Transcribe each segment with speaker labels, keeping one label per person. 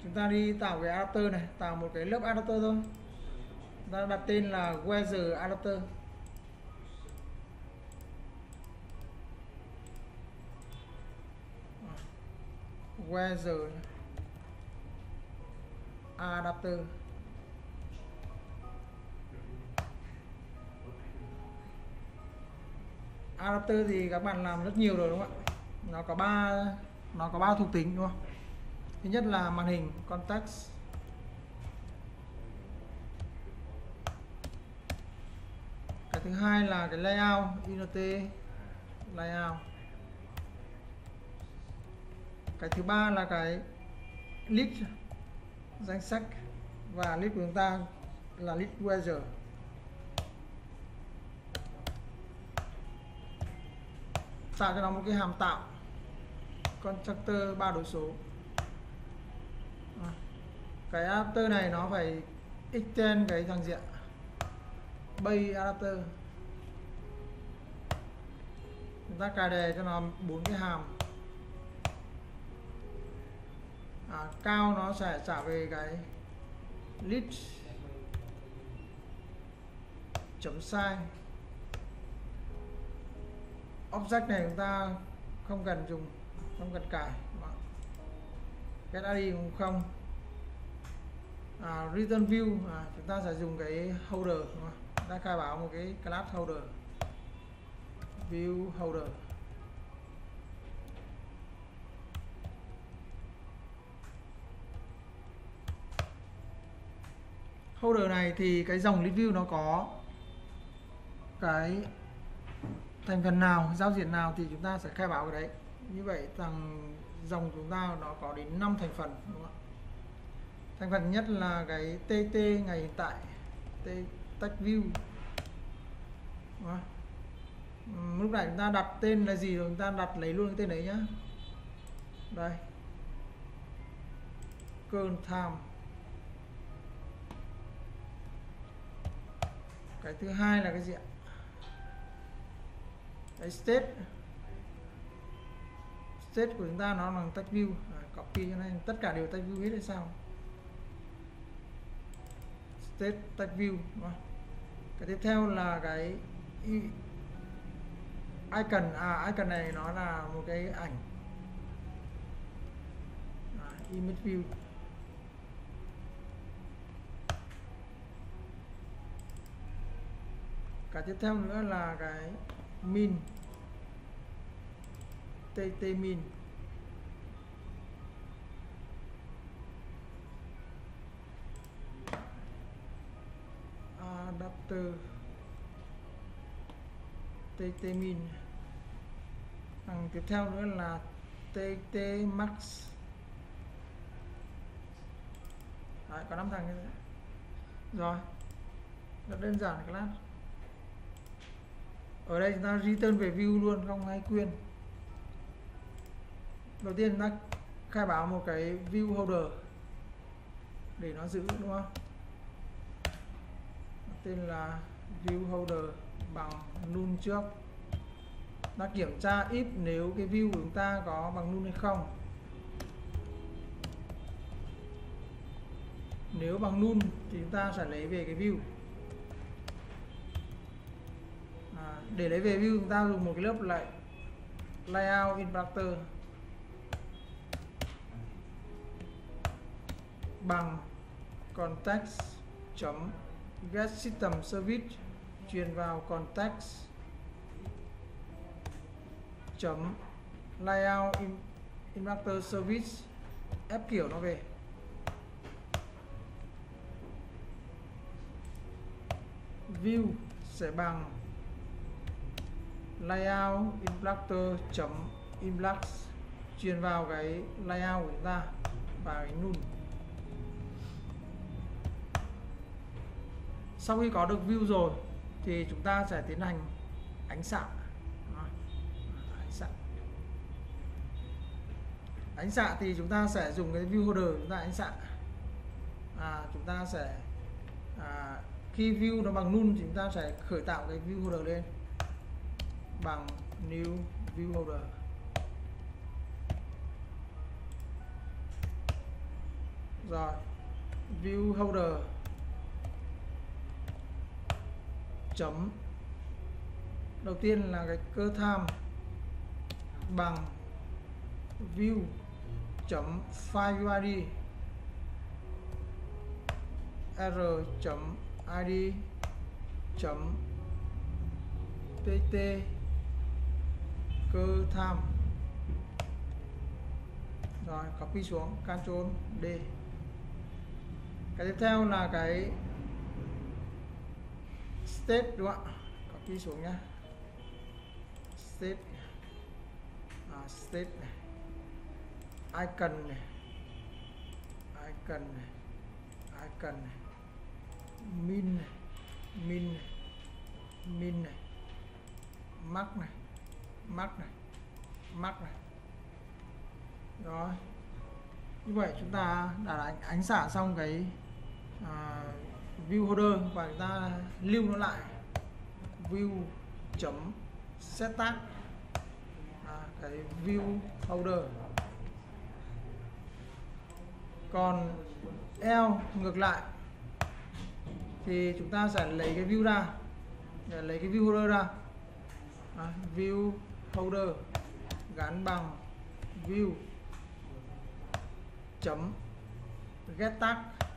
Speaker 1: Chúng ta đi tạo cái adapter này, tạo một cái lớp adapter thôi. Chúng ta đặt tên là weather adapter. Weather adapter. Adapter thì các bạn làm rất nhiều rồi đúng không ạ? Nó có ba thuộc tính đúng không? Thứ nhất là màn hình context. Cái thứ hai là cái layout, int layout. Cái thứ ba là cái list, danh sách, và list của chúng ta là list weather. Tạo cho nó một cái hàm tạo constructor 3 đối số. Cái adapter này nó phải extend cái thằng diện base adapter. Chúng ta cài đề cho nó 4 cái hàm. Cao nó sẽ trả về cái list chấm size. Object này chúng ta không cần dùng, không cần cài. Get ID cũng không. Return view chúng ta sẽ dùng cái holder, chúng ta khai báo một cái class holder, view holder. Holder này thì cái dòng list view nó có cái thành phần nào, giao diện nào thì chúng ta sẽ khai báo cái đấy. Như vậy thằng dòng chúng ta nó có đến 5 thành phần đúng không ạ? Thành phần nhất là cái TT ngày hiện tại, text view. Lúc này chúng ta đặt tên là gì rồi chúng ta đặt lấy luôn cái tên đấy nhá. Đây, current time. Cái thứ hai là cái gì ạ? Cái state của chúng ta nó là text view. Copy cho nên tất cả đều text view hết hay sao? State text view. Cái tiếp theo là cái icon. Icon này nó là một cái ảnh, image view. Cái tiếp theo nữa là cái min, tt min. Adapter tt min. Tiếp theo nữa là tt max. Đấy, có 5 thằng như thế. Rồi, rất đơn giản các lát. Ở đây chúng ta return về view luôn, không hay quên. Đầu tiên chúng ta khai báo một cái view holder để nó giữ đúng không? Tên là view holder bằng null trước. Ta kiểm tra if nếu cái view của chúng ta có bằng null hay không. Nếu bằng null thì chúng ta sẽ lấy về cái view. Để lấy về view chúng ta dùng một cái lớp lại layout instructor bằng context chấm get system service truyền vào context chấm layout instructor service, ép kiểu nó về. View sẽ bằng layout instructor chấm inbox truyền vào cái layout của chúng ta và cái null. Sau khi có được view rồi thì chúng ta sẽ tiến hành ánh xạ. Ánh xạ thì chúng ta sẽ dùng cái view holder chúng ta ánh xạ. Chúng ta sẽ khi view nó bằng null thì chúng ta sẽ khởi tạo cái view holder lên bằng new view holder. Rồi, view holder chấm, đầu tiên là cái cơ tham bằng view chấm file view id r chấm id chấm tt cơ tham. Rồi copy xuống, Ctrl D. Cái tiếp theo là cái state đúng không ạ? Copy xuống nhá. State state này, icon này, icon này, icon này, min này, min này, min này, mark này, mark này, mark này. Rồi, như vậy chúng ta đã ánh xả xong cái view holder và chúng ta lưu nó lại view chấm set tag cái view holder. Còn else ngược lại thì chúng ta sẽ lấy cái view ra, để lấy cái view holder ra, view holder gắn bằng view chấm get tag.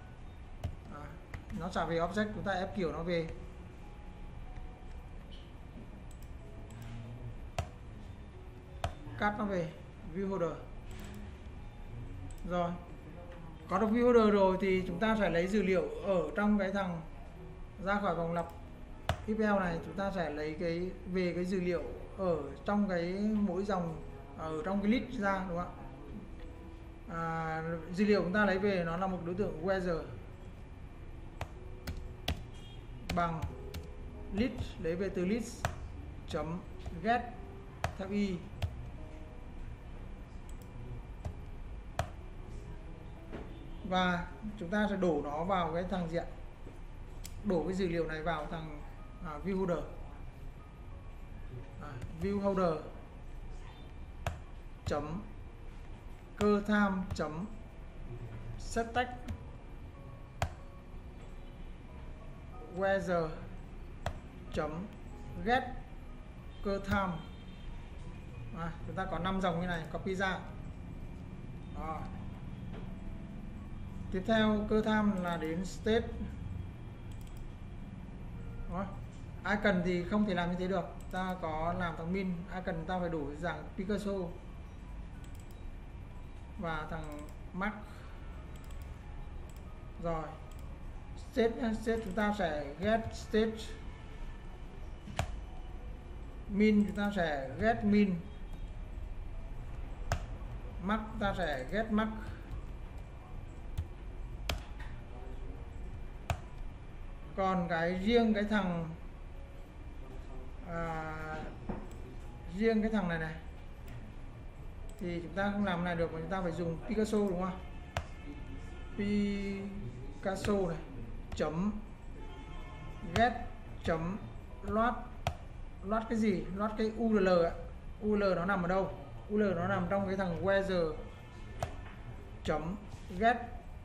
Speaker 1: Nó trả về object, chúng ta ép kiểu nó về. Cắt nó về view holder. Rồi, có được view holder rồi thì chúng ta sẽ lấy dữ liệu ở trong cái thằng ra khỏi vòng lặp if else này. Chúng ta sẽ lấy cái về cái dữ liệu ở trong cái mỗi dòng ở trong cái list ra, đúng không ạ? Dữ liệu chúng ta lấy về nó là một đối tượng weather bằng list, lấy về từ list chấm get theo y và chúng ta sẽ đổ nó vào cái thằng diện, đổ cái dữ liệu này vào thằng view holder. View holder chấm cơ tham chấm set tag weather chấm get cơ tham. Chúng ta có 5 dòng như này, copy ra. Đó. Tiếp theo cơ tham là đến state. Đó. Icon thì không thể làm như thế được, ta có làm thằng min, icon ta phải đổi dạng Picasso và thằng mark. Rồi state chúng ta sẽ get state, min chúng ta sẽ get min, mark ta sẽ get mark. Còn cái riêng cái thằng này này thì chúng ta không làm này được, mà chúng ta phải dùng Picasso, đúng không? Picasso này chấm get chấm load cái gì? Load cái URL ạ. URL nó nằm ở đâu? URL nó nằm trong cái thằng weather chấm get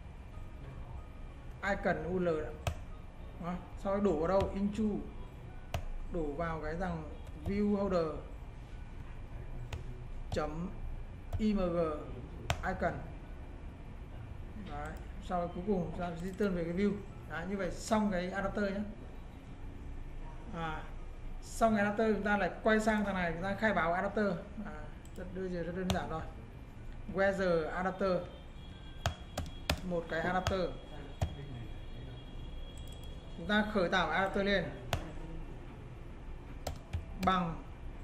Speaker 1: icon URL ạ. Sau đó đổ vào đâu? Into, đổ vào cái thằng view holder chấm img icon. Đấy. Sau đó cuối cùng ra return về cái view. Đấy, như vậy xong cái adapter nhé. Xong cái adapter chúng ta lại quay sang thằng này, chúng ta khai báo adapter. Rất đơn giản thôi. Weather adapter, một cái adapter. Chúng ta khởi tạo adapter lên bằng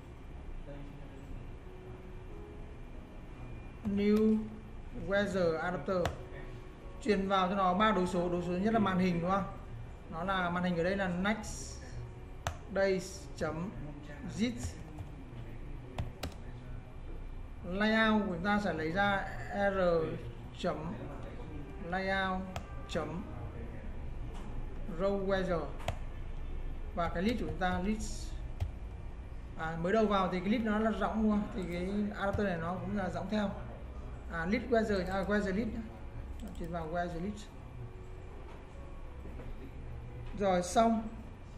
Speaker 1: new weather adapter, truyền vào cho nó 3 đối số thứ nhất là màn hình, đúng không? Nó là màn hình ở đây là next days chấm zip. Layout của chúng ta sẽ lấy ra r chấm layout chấm row weather và cái list của chúng ta list. Mới đầu vào thì cái list nó là rỗng, đúng không? Thì cái adapter này nó cũng là rỗng theo. List weather weather list. Chuyển vào where the list. Rồi xong.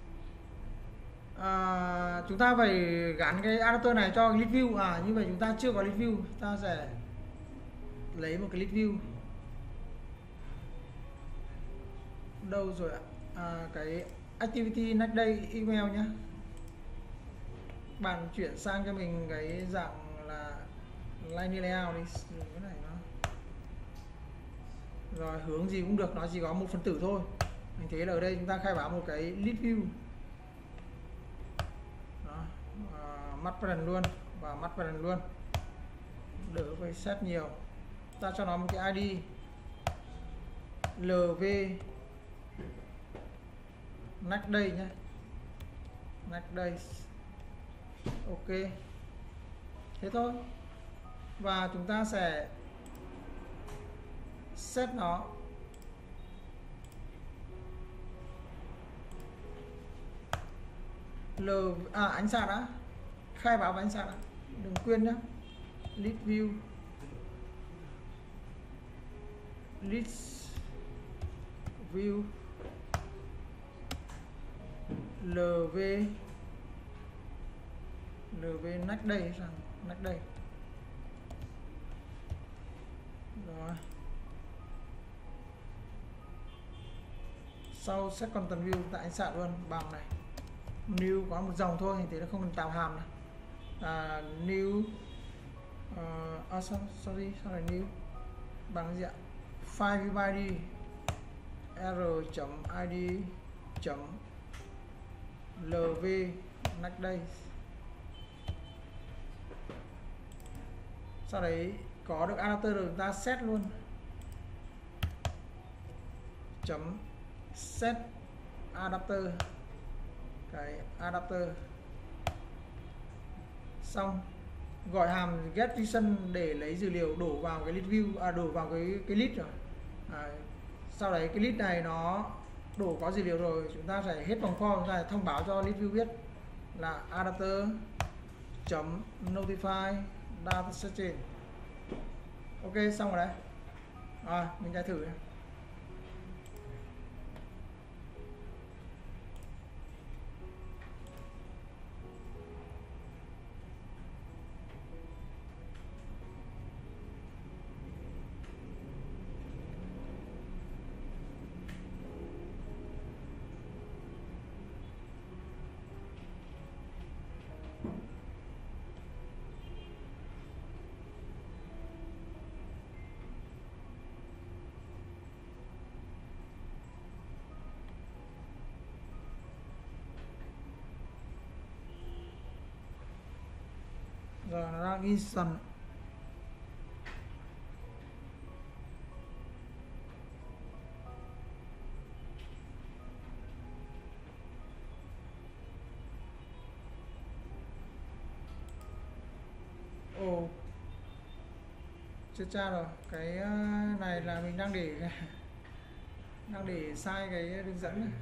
Speaker 1: Chúng ta phải gắn cái adapter này cho list view. Như vậy chúng ta chưa có list view, ta sẽ lấy một cái list view. Đâu rồi ạ? Cái activity next day email nhé. Bạn chuyển sang cho mình cái dạng là line layout đi. Cái này nó rồi hướng gì cũng được, nó chỉ có một phần tử thôi. Mình thấy là ở đây chúng ta khai báo một cái list view. Mắt parent luôn và mắt parent luôn, đỡ phải set nhiều. Ta cho nó một cái ID lv next day nhé, next day. Ok, thế thôi. Và chúng ta sẽ set nó ánh sáng đã, khai báo với ánh sáng đã, đừng quên nhé. List view, list view lv next day sang next day. Rồi sau set content view tại ánh sáng luôn bằng này, new có một dòng thôi thì nó không cần tạo hàm này. New sorry new bằng gì ạ? File view id r.id lv next day. Sau đấy có được adapter rồi chúng ta set luôn, chấm set adapter, cái adapter xong gọi hàm get JSON để lấy dữ liệu đổ vào cái list view, đổ vào cái list rồi. Sau đấy cái list này nó đổ có dữ liệu rồi, chúng ta sẽ hết vòng for, chúng ta sẽ thông báo cho list view biết là adapter chấm notify data setting. Ok, xong rồi đấy. Mình sẽ thử này. Rồi nó đang instant. Chết cha rồi, cái này là mình đang để sai cái đường dẫn này.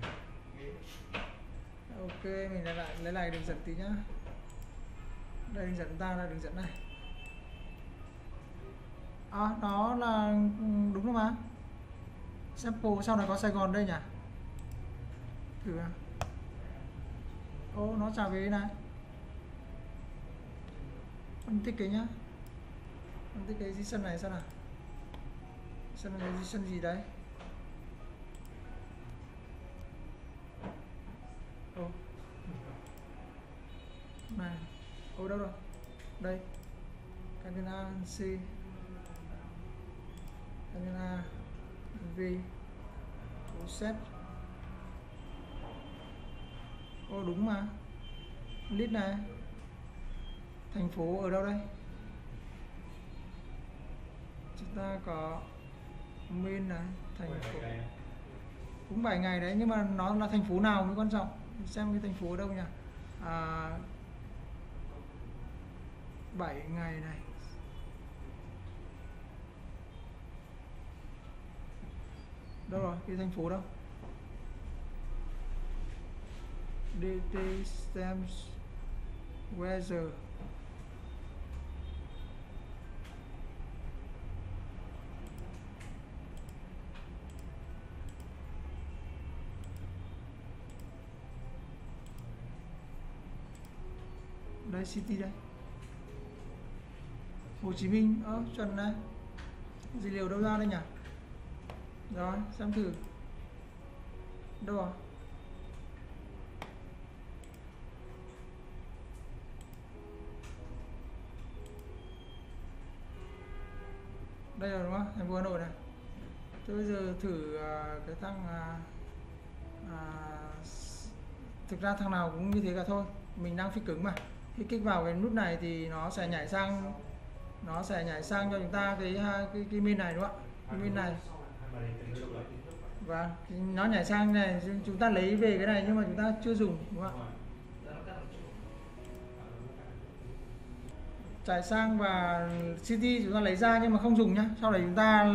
Speaker 1: Ok, mình lại lấy lại đường dẫn tí nhá. Đây đường dẫn ta là đường dẫn này. Nó là đúng rồi mà. Sample sau này có Sài Gòn đây nhỉ? Thử à? Nó trả về này. Phân tích cái nhá. Phân tích cái JSON này xem nào. JSON gì đấy? Này. Đâu rồi? Đây. Camera C. Camera V. Set. Đúng mà. List này. Thành phố ở đâu đây? Chúng ta có main này, thành phố. Cũng 7 ngày đấy, nhưng mà nó là thành phố nào mới quan trọng. Xem cái thành phố ở đâu nhỉ? 7 ngày này. Đâu rồi? Cái thành phố đâu? DT stamps weather. đây city đây, Hồ Chí Minh, chuẩn này. Dữ liệu đâu ra đây nhỉ? Rồi xem thử đâu à? Đây rồi đúng không? Thành phố Hà Nội này. Thế bây giờ thử cái thằng thực ra thằng nào cũng như thế cả thôi. Mình đang fix cứng mà. Khi kích vào cái nút này thì nó sẽ nhảy sang cho chúng ta cái min này đúng không ạ? Cái min này. Và nó nhảy sang này, chúng ta lấy về cái này nhưng mà chúng ta chưa dùng đúng không ạ? Trải sang và city chúng ta lấy ra nhưng mà không dùng nhá. Sau đấy chúng ta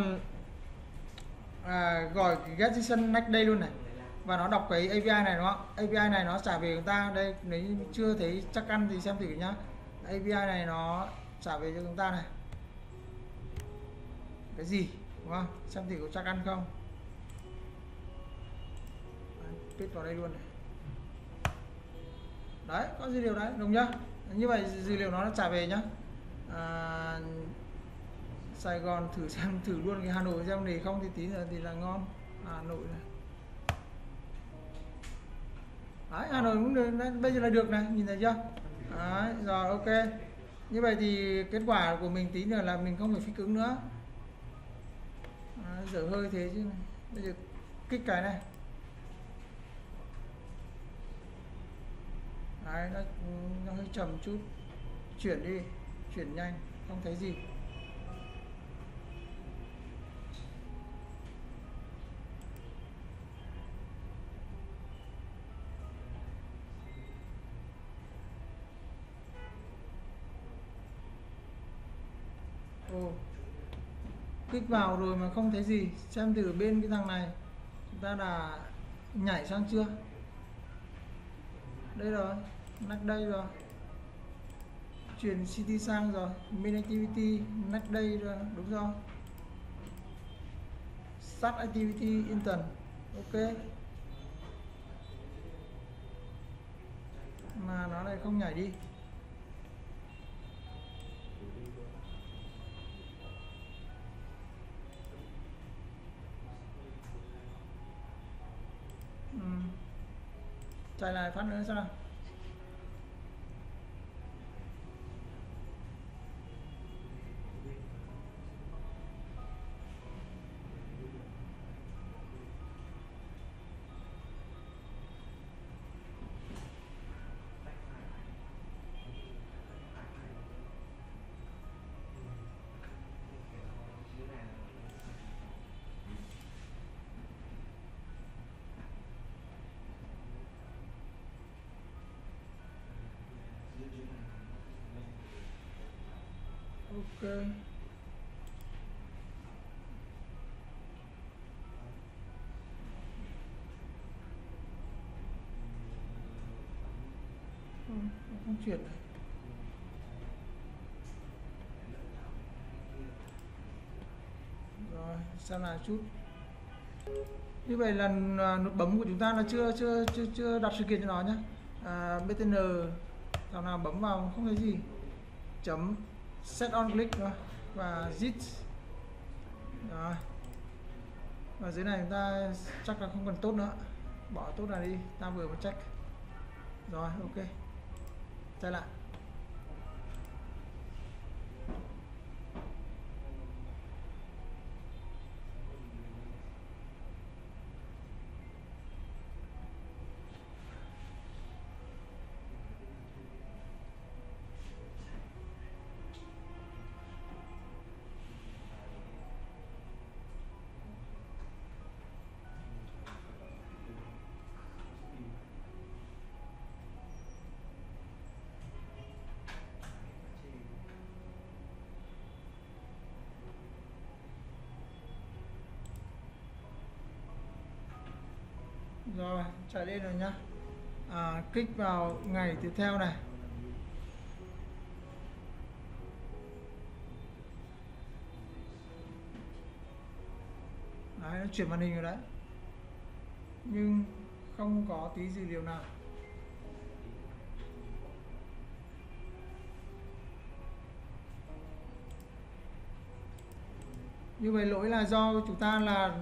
Speaker 1: gọi cái get JSON next đây luôn này, và nó đọc cái API này đúng không? API này nó trả về chúng ta đây, nếu chưa thấy chắc ăn thì xem thử nhá. API này nó trả về cho chúng ta này cái gì đúng không? Xem thử có chắc ăn không. Paste vào đây luôn này. Đấy, có dữ liệu đấy, đúng nhá. Như vậy dữ liệu nó trả về nhá. Sài Gòn thử xem, thử luôn cái Hà Nội xem, để không thì tí nữa thì là ngon. Hà Nội này. Đấy, Hà Nội cũng được, bây giờ là được này, nhìn thấy chưa? Đấy, rồi ok. Như vậy thì kết quả của mình tí nữa là mình không phải fix cứng nữa. Dở hơi thế chứ này. Bây giờ kích cái này. Đấy, nó hơi chậm chút. Chuyển đi, chuyển nhanh, không thấy gì. Kích vào rồi mà không thấy gì. Xem thử bên cái thằng này chúng ta đã nhảy sang chưa. Đây rồi, next đây rồi, chuyển city sang rồi, main activity next đây rồi, đúng rồi, start activity instant, ok. Mà nó lại không nhảy đi. Chạy lại phát nữa xem nào. Ok. Không chuyển này. Rồi, xem lại chút. Như vậy là nút bấm của chúng ta là chưa đặt sự kiện cho nó nhé. BTN thằng nào bấm vào không thấy gì. Chấm set on click rồi và zip rồi, và dưới này chúng ta chắc là không cần tốt nữa, bỏ tốt này đi, ta vừa mới check rồi, ok, chạy lại. Rồi, chạy lên rồi nhá. Kích vào ngày tiếp theo này. Đấy, nó chuyển màn hình rồi đấy. Nhưng không có tí dữ liệu nào. Như vậy lỗi là do chúng ta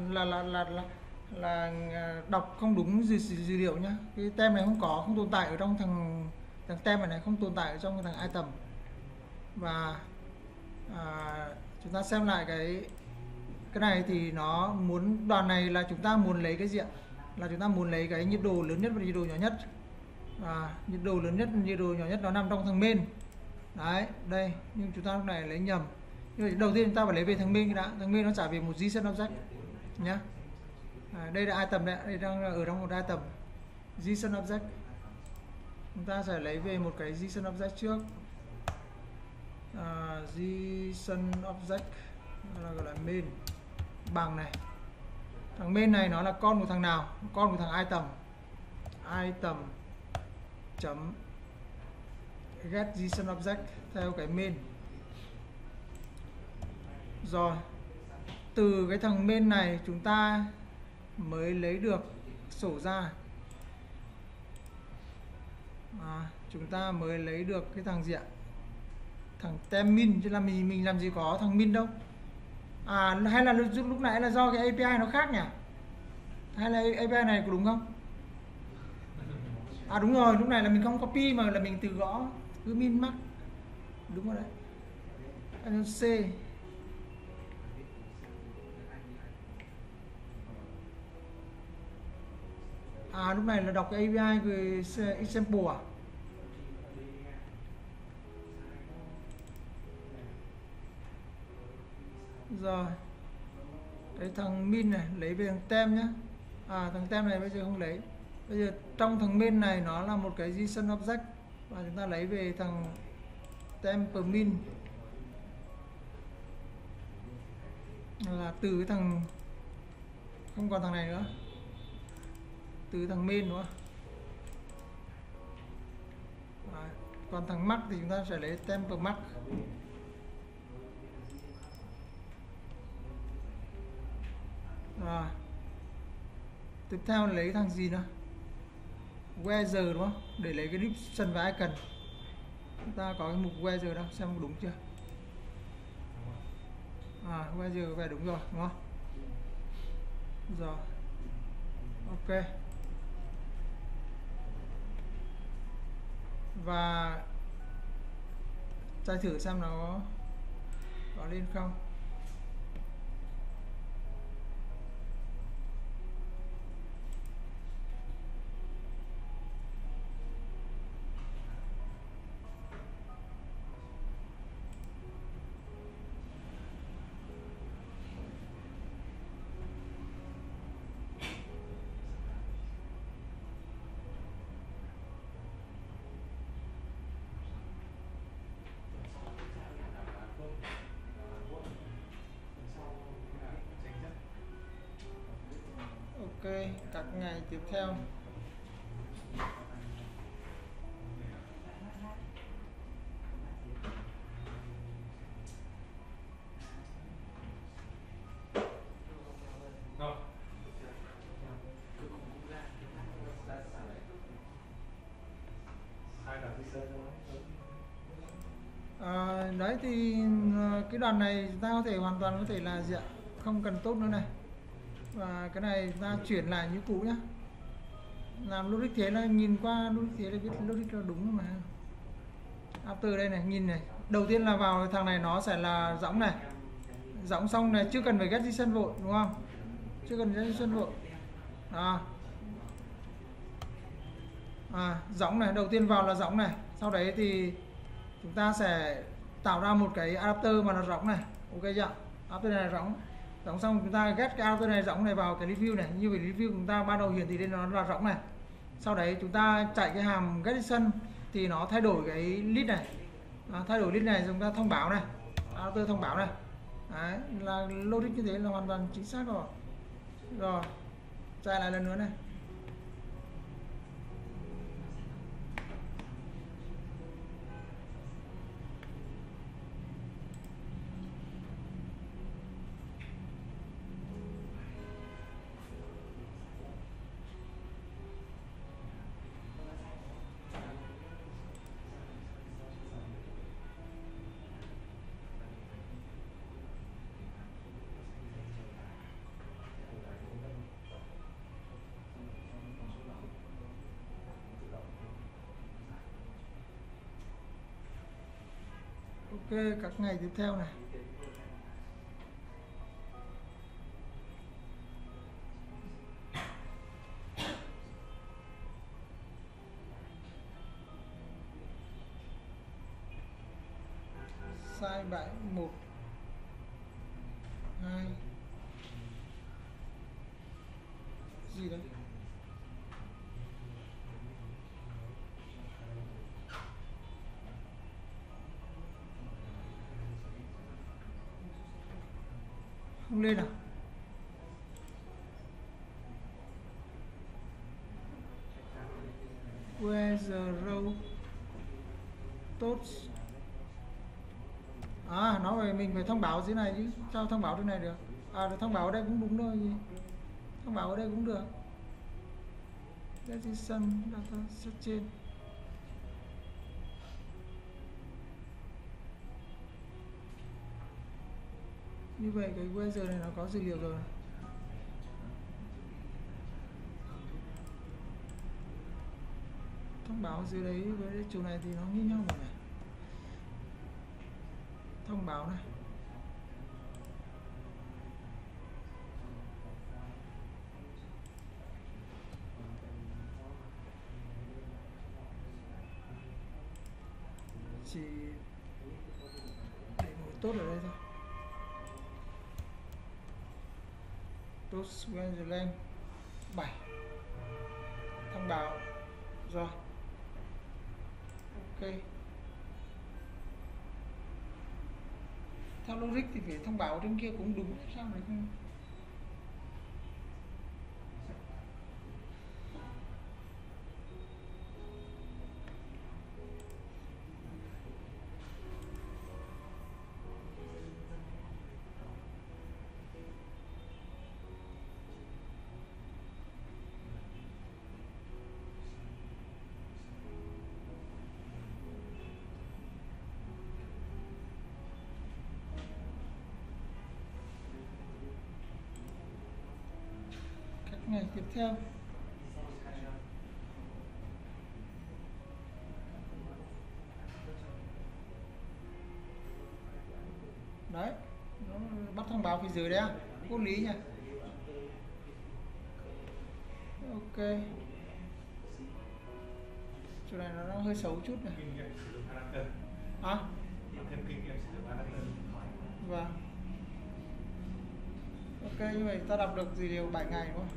Speaker 1: là đọc không đúng dữ liệu nhá. Cái tem này không tồn tại ở trong thằng tem này không tồn tại ở trong thằng item. Và chúng ta xem lại cái này thì nó muốn đoạn này là chúng ta muốn lấy cái gì ạ? Là chúng ta muốn lấy cái nhiệt độ lớn nhất và nhiệt độ nhỏ nhất. Nhiệt độ lớn nhất và nhiệt độ nhỏ nhất nó nằm trong thằng main. Đấy, đây, nhưng chúng ta lúc này lấy nhầm. Nhưng đầu tiên chúng ta phải lấy về thằng main đã. Thằng main nó trả về một JSON object nhá. Đây là item đấy, đây đang ở trong một item JSON object. Chúng ta sẽ lấy về một cái JSON object trước. JSON object là gọi là main bằng này. Thằng main này nó là con của thằng nào? Con của thằng item chấm get JSON object theo cái main. Rồi từ cái thằng main này chúng ta mới lấy được sổ ra. Chúng ta mới lấy được cái thằng gì ạ? Thằng tem min, chứ là mình làm gì có thằng min đâu. Hay là lúc nãy là do cái API nó khác nhỉ? Hay là API này có đúng không? Đúng rồi, lúc này là mình không copy mà là mình tự gõ cứ min max. Đúng rồi đấy. C. Lúc này là đọc cái API về example à? Rồi cái thằng min này lấy về thằng tem nhá. Thằng tem này bây giờ không lấy. Bây giờ trong thằng main này nó là một cái JSON object và chúng ta lấy về thằng temp min là từ cái thằng, không còn thằng này nữa, từ thằng main đúng không? Còn thằng max thì chúng ta sẽ lấy temp max. Tiếp theo là lấy thằng gì nữa? Weather đúng không? Để lấy cái description và icon. Chúng ta có cái mục weather đâu, xem đúng chưa? Weather về đúng rồi, đúng không? Rồi. Ok. Và try thử xem nó có lên không. Ok, các ngày tiếp theo. Đấy thì cái đoạn này chúng ta có thể hoàn toàn có thể là gì ạ? Không cần tốt nữa này. Và cái này ta chuyển lại như cũ nhá. Làm logic thế là nhìn qua logic thế là biết logic là đúng mà. After đây này, nhìn này. Đầu tiên là vào thằng này nó sẽ là giọng này. Giọng xong này, chưa cần phải get JSON vội đúng không? Chưa cần get JSON vội. Giọng này, đầu tiên vào là giọng này. Sau đấy thì chúng ta sẽ tạo ra một cái adapter mà nó rỗng này. Ok chưa? Adapter này rỗng. Rỗng xong chúng ta get cái adapter này rỗng này vào cái review này. Như vậy review chúng ta ban đầu hiển thị lên nó là rỗng này. Sau đấy chúng ta chạy cái hàm get JSON thì nó thay đổi cái list này. Thay đổi list này chúng ta thông báo này. Adapter thông báo này. Đấy, là logic như thế là hoàn toàn chính xác rồi. Rồi, chạy lại lần nữa này. các ngày tiếp theo này. Sai 7 1 2 gì đấy, không lên à? Where the road tốt à, nó phải mình phải thông báo dưới này chứ, sao thông báo trên này được? À, thông báo ở đây cũng đúng thôi gì, thông báo ở đây cũng được. Decision data set trên. Như vậy cái weather này nó có dữ liệu rồi. Thông báo dưới đấy với chỗ này thì nó như nhau rồi này. Thông báo này. Chỉ để nổi tốt ở đây thôi. Tốt weather length 7. Thông báo rồi. Ok. Theo logic thì phải thông báo trên kia cũng đúng, sao lại không? Ngày tiếp theo đấy, nó bắt thông báo phía dưới đấy à, vô lý nhỉ. Ok, chỗ này nó hơi xấu chút này. À? Vâng. Ok, như vậy ta đọc được dữ liệu 7 ngày đúng không?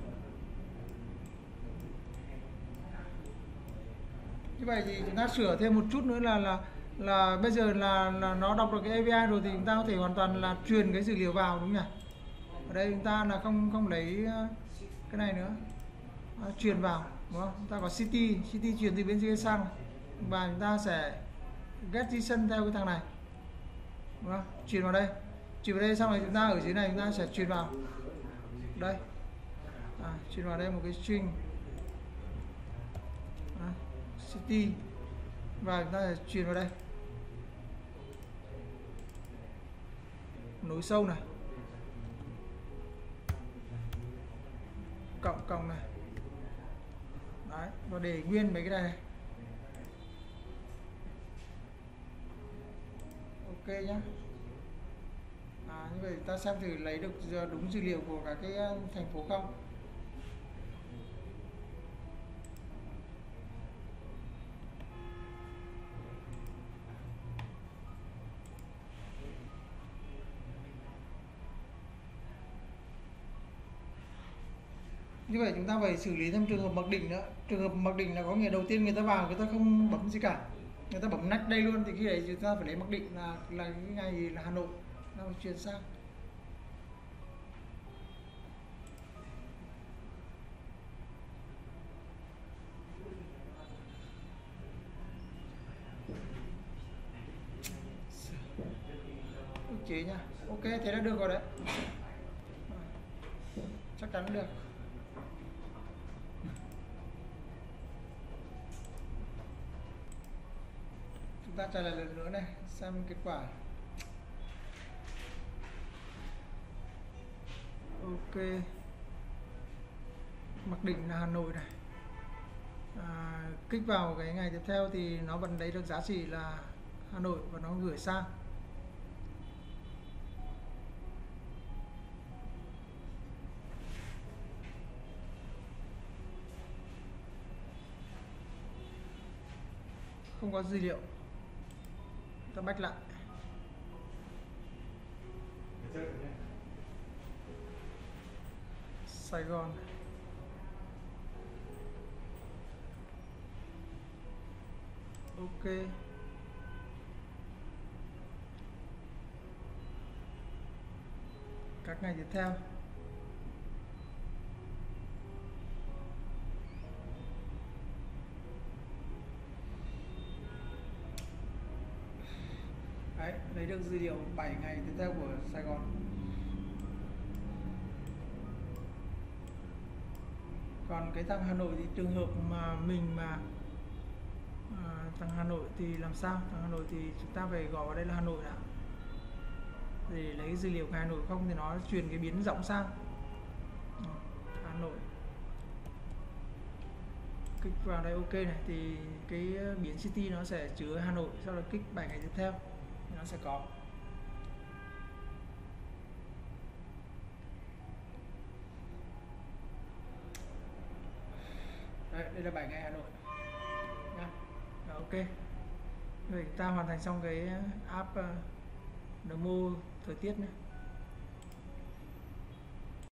Speaker 1: Như vậy thì chúng ta sửa thêm một chút nữa là bây giờ là nó đọc được cái API rồi thì chúng ta có thể hoàn toàn là truyền cái dữ liệu vào, đúng nhỉ? Ở đây chúng ta là không lấy cái này nữa, truyền vào, đúng không? Chúng ta có city truyền từ bên kia sang và chúng ta sẽ get JSON theo cái thằng này, đúng không? Truyền vào đây xong rồi chúng ta ở dưới này chúng ta sẽ truyền vào đây, truyền vào đây một cái string city và chúng ta sẽ truyền vào đây nối sâu này, cộng này đấy, và để nguyên mấy cái này ok nhá. Như vậy ta xem thử lấy được đúng dữ liệu của cả cái thành phố không. Như vậy chúng ta phải xử lý thêm trường hợp mặc định nữa. Trường hợp mặc định là có nghĩa đầu tiên người ta vào người ta không bấm gì cả, người ta bấm next đây luôn, thì khi đấy chúng ta phải lấy mặc định là cái ngày là Hà Nội, nó phải chuyển sang. Chế nha. Ok, thế là được rồi đấy, chắc chắn được. Chúng ta trả lời lần nữa này, xem kết quả. Ok, mặc định là Hà Nội này. Kích vào cái ngày tiếp theo thì nó vẫn lấy được giá trị là Hà Nội và nó gửi sang. không có dữ liệu. Ta back lại. Sài Gòn. Ok. Các ngày tiếp theo. Đấy, lấy được dữ liệu 7 ngày tiếp theo của Sài Gòn. Còn cái thằng Hà Nội thì trường hợp mà mình mà thằng Hà Nội thì làm sao? Thằng Hà Nội thì chúng ta phải gọi vào đây là Hà Nội đã, để lấy dữ liệu của Hà Nội, không thì nó truyền cái biến rộng sang Hà Nội. Kích vào đây ok này, thì cái biến city nó sẽ chứa Hà Nội, sau đó kích 7 ngày tiếp theo thì nó sẽ có. Đấy, đây là 7 ngày Hà Nội nha. Rồi, ok. Rồi chúng ta hoàn thành xong cái app Nemo thời tiết nhé.